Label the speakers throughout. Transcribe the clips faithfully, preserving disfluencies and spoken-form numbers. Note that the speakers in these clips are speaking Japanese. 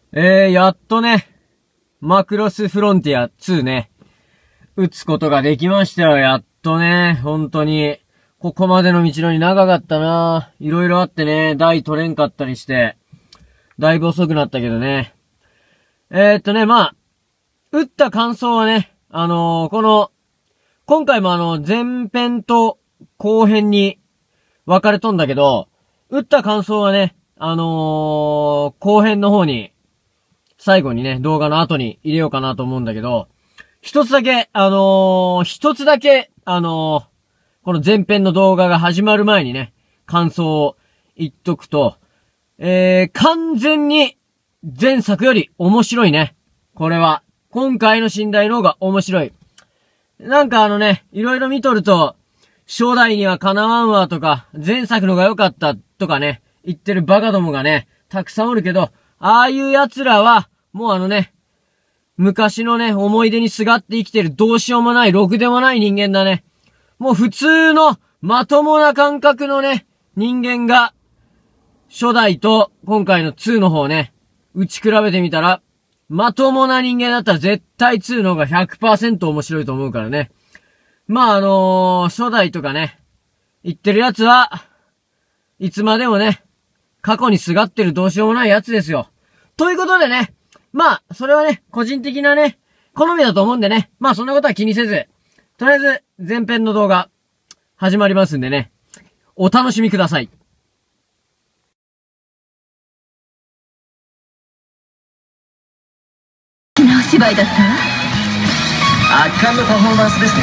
Speaker 1: えー、やっとね、マクロスフロンティアツーね、打つことができましたよ、やっとね、本当に。ここまでの道のり長かったな。いろいろあってね、台取れんかったりして、だいぶ遅くなったけどね。えー、っとね、まあ、打った感想はね、あのー、この、今回もあの、前編と後編に分かれとんだけど、打った感想はね、あのー、後編の方に、最後にね、動画の後に入れようかなと思うんだけど、一つだけ、あのー、一つだけ、あのー、この前編の動画が始まる前にね、感想を言っとくと、えー、完全に前作より面白いね。これは。今回の寝台の方が面白い。なんかあのね、いろいろ見とると、初代にはかなわんわとか、前作のが良かったとかね、言ってるバカどもがね、たくさんおるけど、ああいう奴らは、もうあのね、昔のね、思い出にすがって生きてるどうしようもない、ろくでもない人間だね。もう普通の、まともな感覚のね、人間が、初代と今回のツーの方ね、打ち比べてみたら、まともな人間だったら絶対ツーの方が ひゃくパーセント 面白いと思うからね。まああのー、初代とかね、言ってる奴は、いつまでもね、過去にすがってるどうしようもない奴ですよ。ということでね、まあ、それはね、個人的なね、好みだと思うんでね、まあそんなことは気にせず、とりあえず、前編の動画、始まりますんでね、お楽しみください。
Speaker 2: なお芝居だったわ。
Speaker 3: 圧巻のパフォーマンスですね。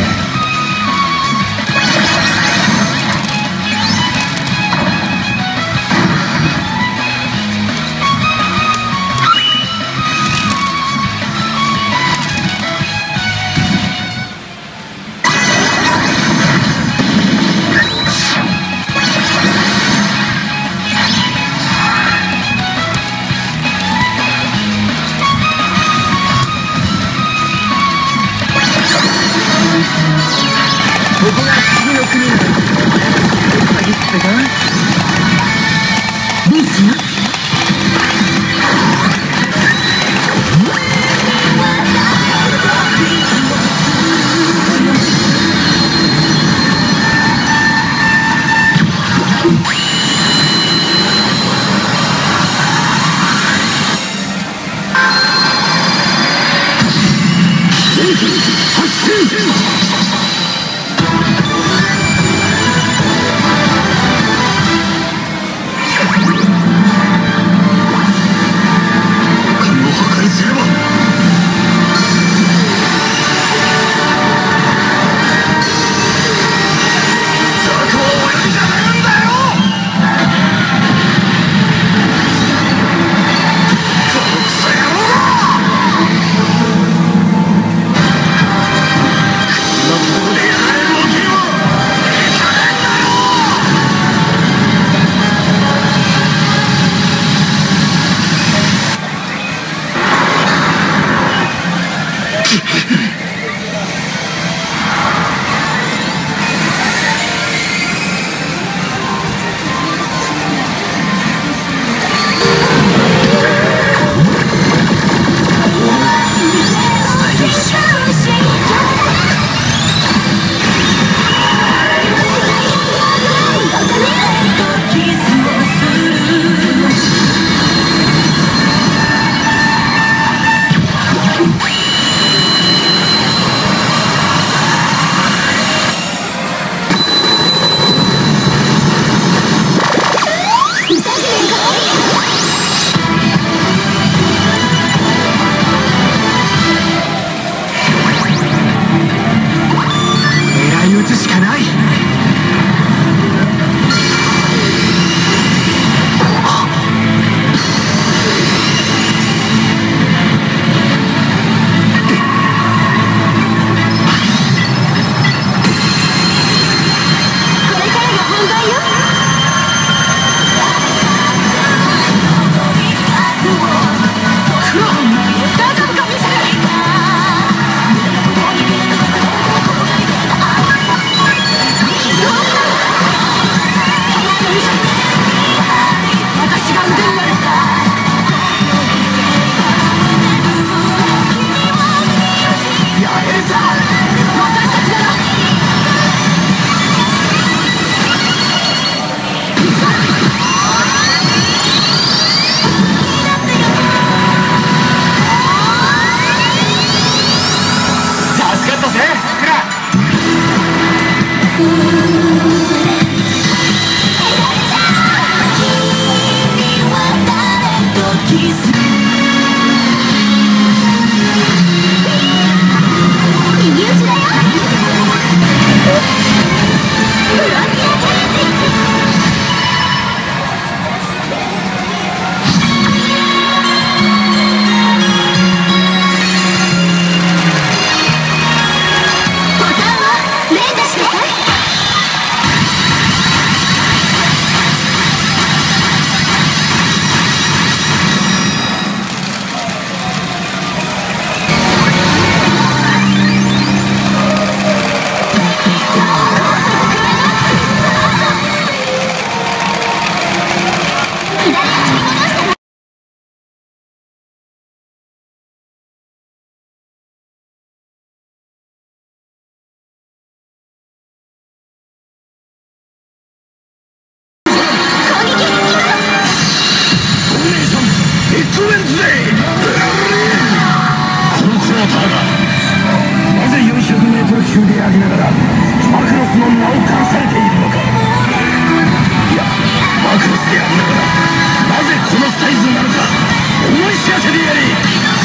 Speaker 3: ここが次の国に限ってか
Speaker 2: ビーチよ。
Speaker 3: こヒットメンズでこのクォーターがなぜよんひゃくメートル級でありながらマクロスの名を冠されているのか。いやマクロスでありながらなぜこのサイズなのか思い知らせてやれ。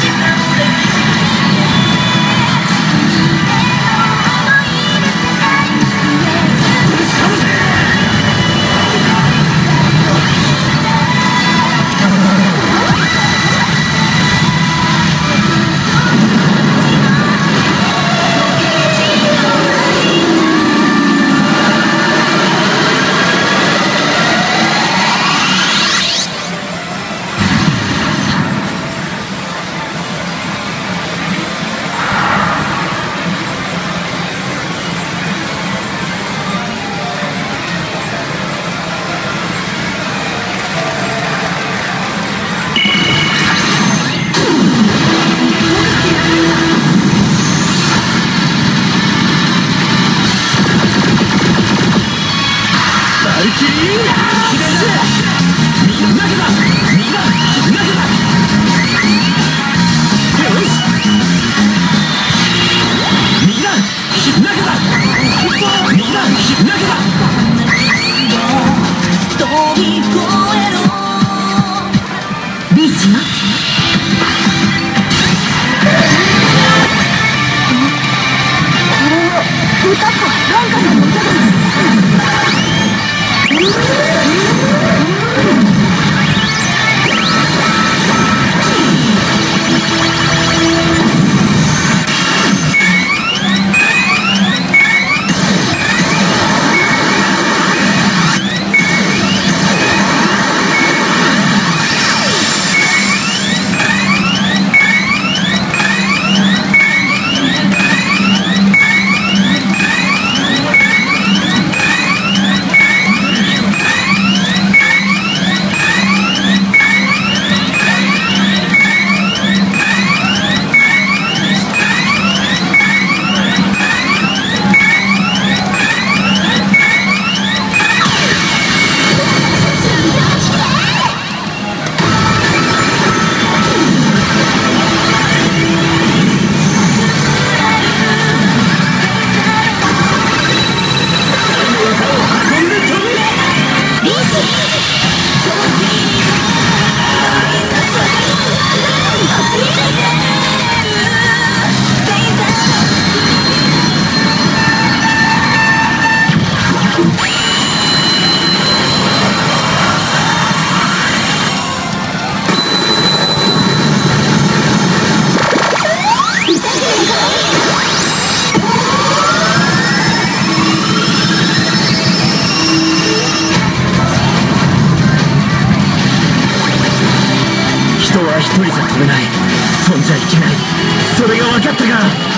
Speaker 3: 一人じゃ飛べない、飛んじゃいけない、それが分かったか。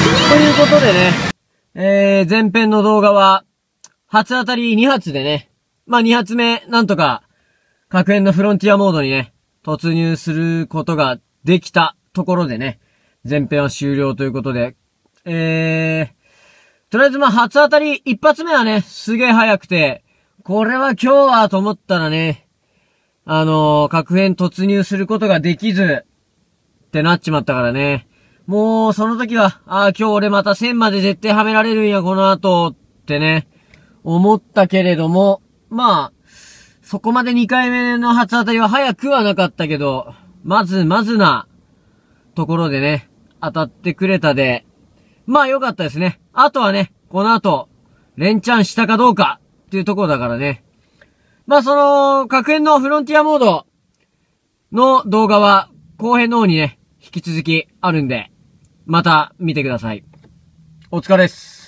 Speaker 1: ということでね、えー、前編の動画は、初当たりに発でね、まあ、に発目、なんとか、各編のフロンティアモードにね、突入することができたところでね、前編は終了ということで、えー、とりあえずまあ、初当たり一発目はね、すげー早くて、これは今日はと思ったらね、あのー、各編突入することができず、ってなっちまったからね。もう、その時は、ああ、今日俺またせんまで絶対はめられるんや、この後、ってね、思ったけれども、まあ、そこまでにかいめの初当たりは早くはなかったけど、まずまずな、ところでね、当たってくれたで、まあ良かったですね。あとはね、この後、連チャンしたかどうか、っていうところだからね。まあその、各編のフロンティアモードの動画は、後編の方にね、引き続きあるんで、また見てください。お疲れっす。